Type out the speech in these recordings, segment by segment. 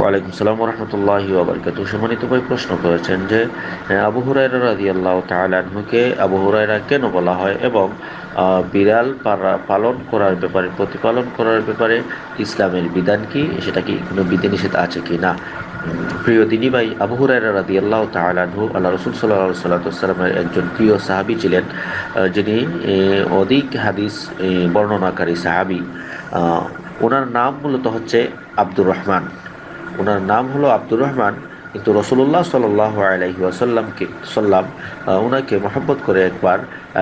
ওয়ালাইকুম সালাম ওয়া রাহমাতুল্লাহি ওয়া বারাকাতুহু। সম্মানিত ভাই প্রশ্ন করেছেন যে আবু হুরায়রা রাদিয়াল্লাহু তাআলা আনহুকে আবু হুরায়রা কেন বলা হয় এবং বিড়াল পালন করার ব্যাপারে প্রতিপালন করার ব্যাপারে ইসলামের বিধান কি, সেটা কি কোনো বিধিনিষেধ আছে কি না। প্রিয় দিনী ভাই, আবু হুরায়রা রাদিয়াল্লাহু তাআলা আনহু আল্লাহ রাসূল সাল্লাল্লাহু আলাইহি ওয়াসাল্লামের একজন প্রিয় সাহাবী ছিলেন, যিনি অধিক হাদিস বর্ণনাকারী সাহাবী। ওনার নাম মূলত হচ্ছে আব্দুর রহমান। ওনার নাম হলো আব্দুর রহমান, কিন্তু রসুল্লাহ সাল্লাল্লাহু আলাইহি ওয়াসাল্লামকে ওনাকে মহব্বত করে একবার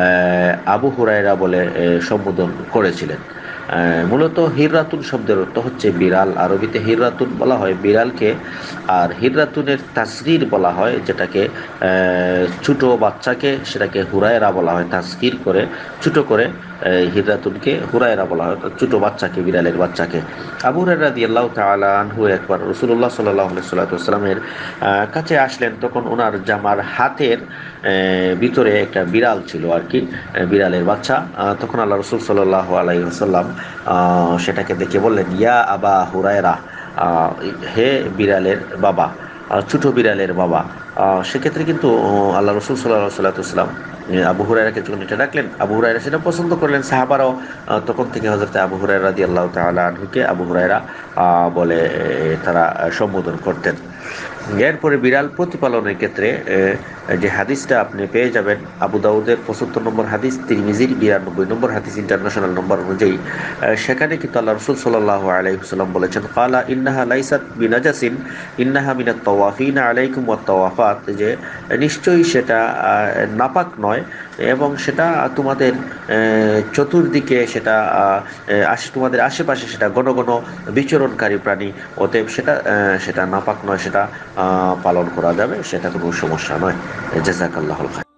আবু হুরায়রা বলে সম্বোধন করেছিলেন। মূলত হিররাতুন শব্দের অর্থ হচ্ছে বিড়াল। আরবিতে হিররাতুন বলা হয় বিড়ালকে, আর হিররাতুনের তাসগীর বলা হয় যেটাকে ছোট বাচ্চাকে, সেটাকে হুরায়রা বলা হয়। তাসগীর করে ছোট করে হিররাতুনকে হুরায়রা বলা হয়, ছোট বাচ্চাকে, বিড়ালের বাচ্চাকে। আবু হুরায়রা রাদিয়াল্লাহু তাআলা আনহু একবার রাসূলুল্লাহ সাল্লাল্লাহু আলাইহি ওয়াসাল্লামের কাছে আসলেন। তখন ওনার জামার হাতের ভিতরে একটা বিড়াল ছিল আর কি, বিড়ালের বাচ্চা। তখন আল্লাহ রাসূল সাল্লাল্লাহু আলাইহি ওয়াসাল্লাম সেটাকে দেখে বললেন, ইয়া আবা হুরায়রা, হে বিড়ালের বাবা, ছোট বিড়ালের বাবা। সেক্ষেত্রে কিন্তু আল্লাহ রসুল সাল্লাম আবু হুরায়রাকে যখন এটা ডাকলেন, আবু হুরায়রা সেটা পছন্দ করলেন। সাহাবারাও তখন থেকে হযরত আবু হুরায়রা রাদিয়াল্লাহু তাআলা আনহুকে আবু হুরায়রা বলে তারা সম্বোধন করতেন। এরপরে বিড়াল প্রতিপালনের ক্ষেত্রে যে হাদিসটা আপনি পেয়ে যাবেন আবু দাউদের ৭৫ নম্বর হাদিস, তিরমিজির ৯২ নম্বর হাদিস ইন্টারন্যাশনাল নম্বর অনুযায়ী, সেখানে কিন্তু আল্লাহ রাসূল সাল্লাল্লাহু আলাইহি ওয়াসাল্লাম বলেছেন, ক্বালা ইন্নাহা লাইসাত বিনাজাসিন ইন্নাহা মিনাত তাওয়াফিনা আলাইকুম ওয়াত তাওয়াফাত, যে নিশ্চয়ই সেটা নাপাক নয় এবং সেটা তোমাদের চতুর্দিকে সেটা তোমাদের আশেপাশে সেটা ঘন ঘন বিচরণকারী প্রাণী। অতএব সেটা নাপাক নয়, সেটা পালন করা যাবে, সেটা কোনো সমস্যা নয়। জাযাকাল্লাহুল খায়র।